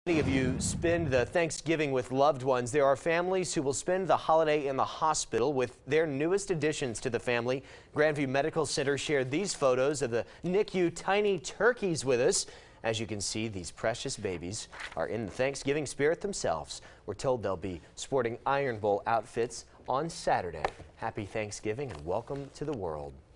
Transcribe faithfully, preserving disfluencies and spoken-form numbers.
Many of you spend the Thanksgiving with loved ones. There are families who will spend the holiday in the hospital with their newest additions to the family. Grandview Medical Center shared these photos of the N I C U tiny turkeys with us. As you can see, these precious babies are in the Thanksgiving spirit themselves. We're told they'll be sporting Iron Bowl outfits on Saturday. Happy Thanksgiving and welcome to the world.